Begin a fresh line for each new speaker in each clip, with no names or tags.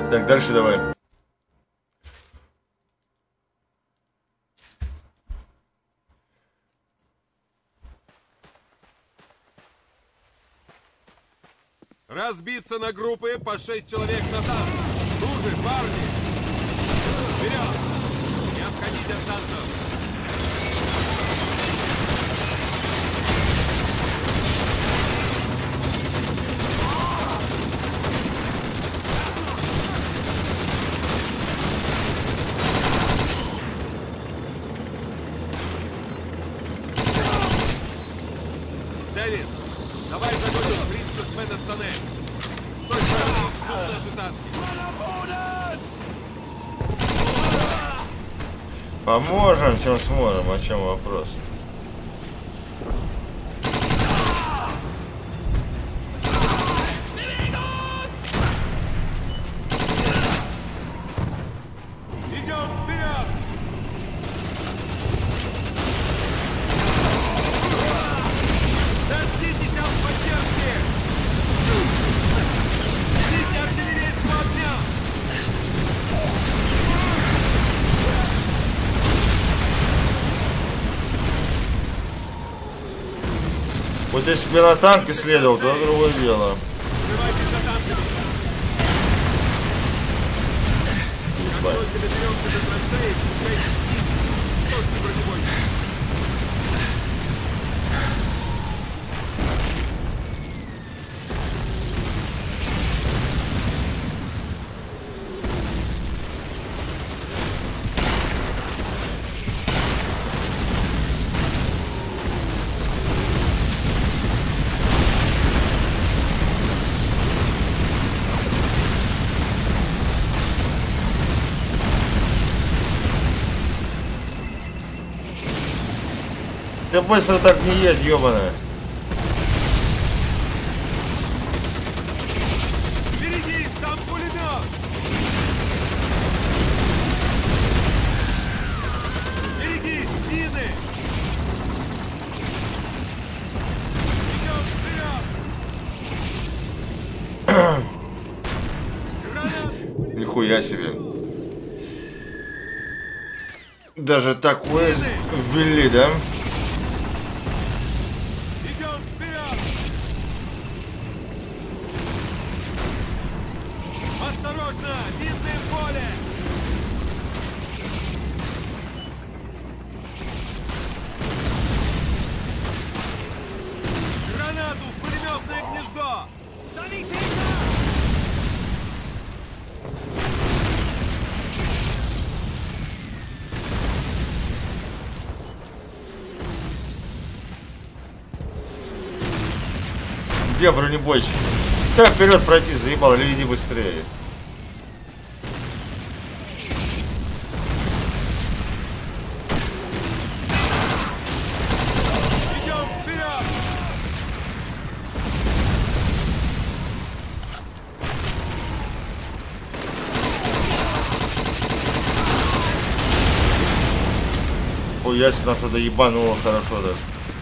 Так, дальше давай.
Разбиться на группы по 6 человек на танк. Ну же, парни! Вперед! Не отходите от танков! Дэвис, давай загоним принцессмена в тоннель. Стой, тут наши танки.
Поможем, чем сможем, о чем вопрос.
Идем вперед! Дождитесь от поддержки! Ведите артиллерийского огня!
Вот если бы я на танке следовал, то другое дело.
Скрывайтесь за танками! Как только доберемся до траншеи, пускайте птиц. Точно бронебойки.
Ты быстро так не едь, ёбаная.
Впереди, там пулемет! Впереди, мины! Идем вперед! Гранат!
Нихуя себе. Даже такое ввели, да?
Идем вперед! Осторожно! Минное поле! Гранату в пулеметное гнездо!
Где бронебойщик? Так, вперед пройти, заебал, или иди быстрее.
Идем вперед!
Ой, ясно, нам что-то ебануло хорошо даже.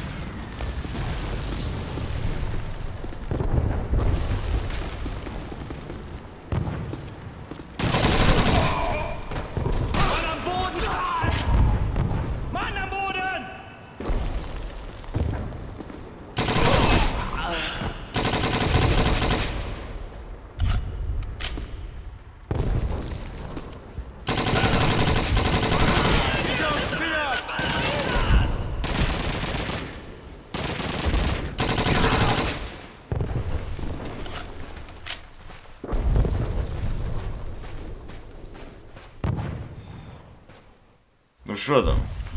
Ну что там?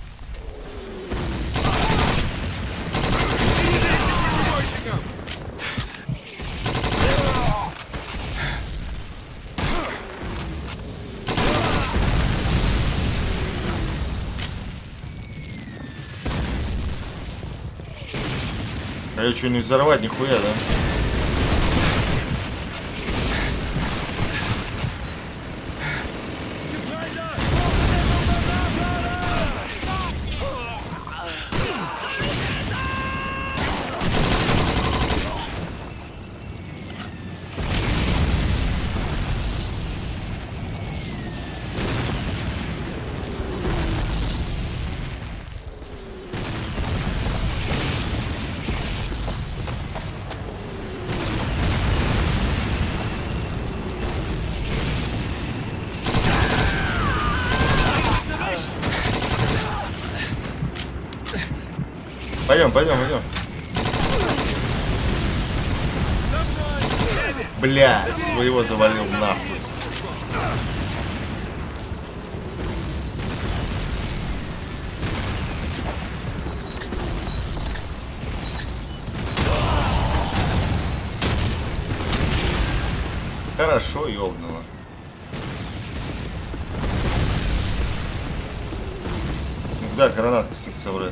А ее что, не взорвать, нихуя, да? Пойдем, пойдем, пойдем. Блядь, своего завалил нахуй. Хорошо, ёбнуло. Да, гранаты с них собрать.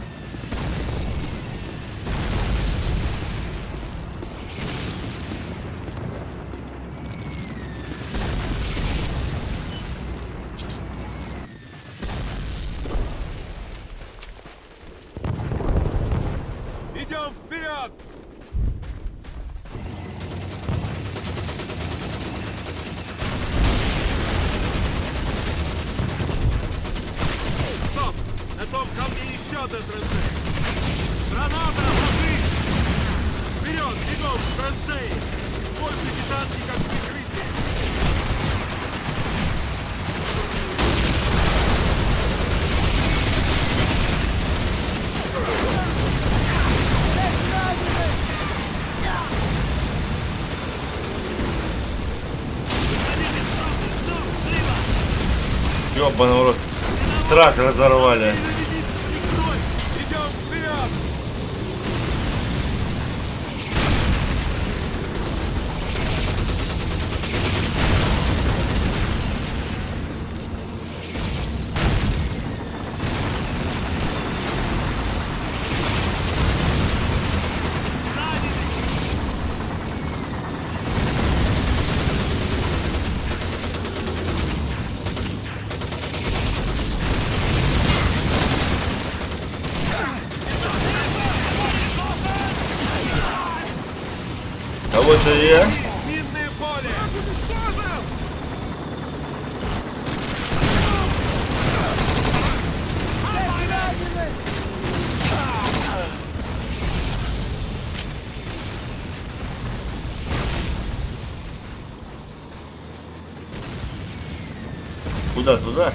Идем вперед! Стоп! На том камне еще одна траншея! Граната! Ложись! Вперед! Бегом к траншеи! Используйте танки как прикрытие!
Ёбаный в рот. Трак разорвали.
Идем вперед!
А вот и я.
Минное поле!
Куда, туда?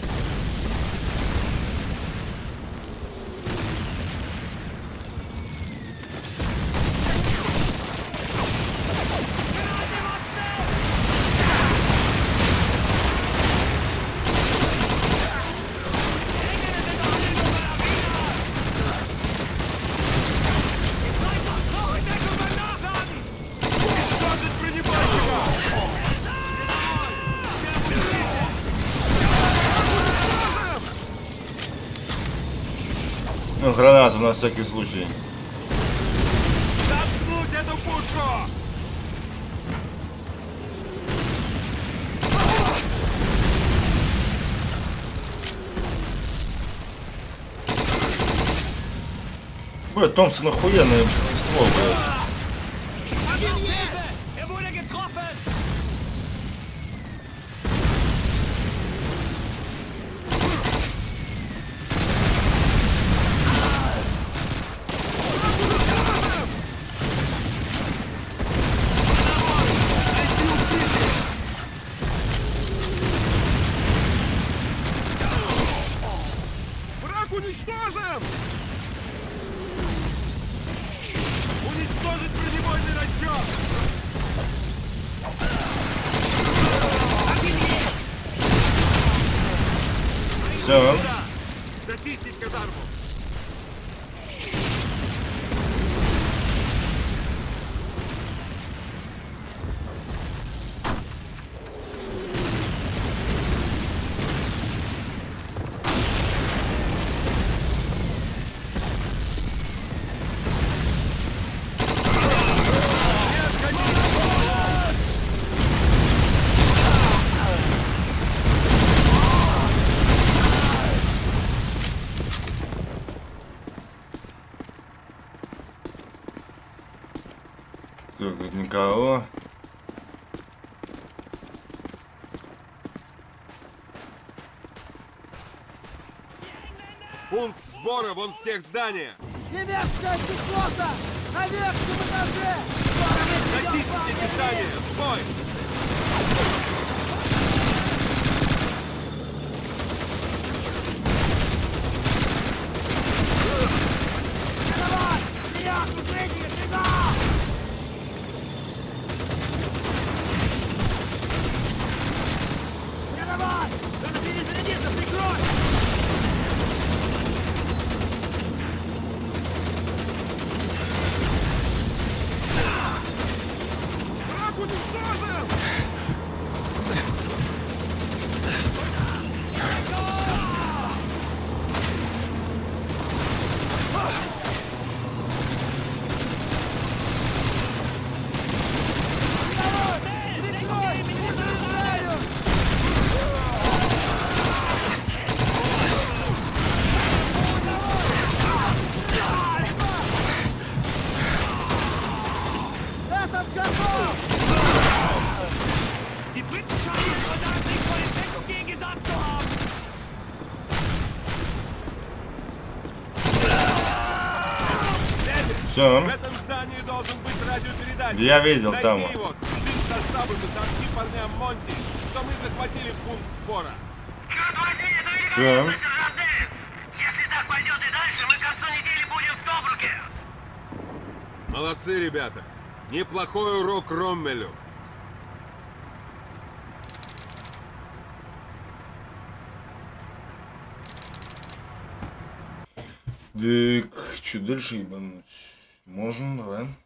Ну, гранату на всякий случай.
Заткнуть эту пушку!
Блядь, Томпсон охуенный ствол, блядь.
Враг уничтожен! Уничтожить бронебойный расчет!
Все.
Зачистить казарму!
Так, тут никого.
Пункт сбора вон в тех зданиях!
Немецкая пехота! На верхнем этаже!
Зачистите эти здания! В бой!
Все.
В этом здании должен быть радиопередатчик.
Я видел
Найди
там.
его, свяжись со штабом и сообщи парням Монти, что мы захватили пункт сбора.
Черт возьми, это
Все.
великолепно, сержант Дэвис! Если так пойдет и дальше, мы к концу недели будем в Тобруке!
Молодцы, ребята. Неплохой урок Роммелю.
Так, что дальше ебануть? Можно, давай.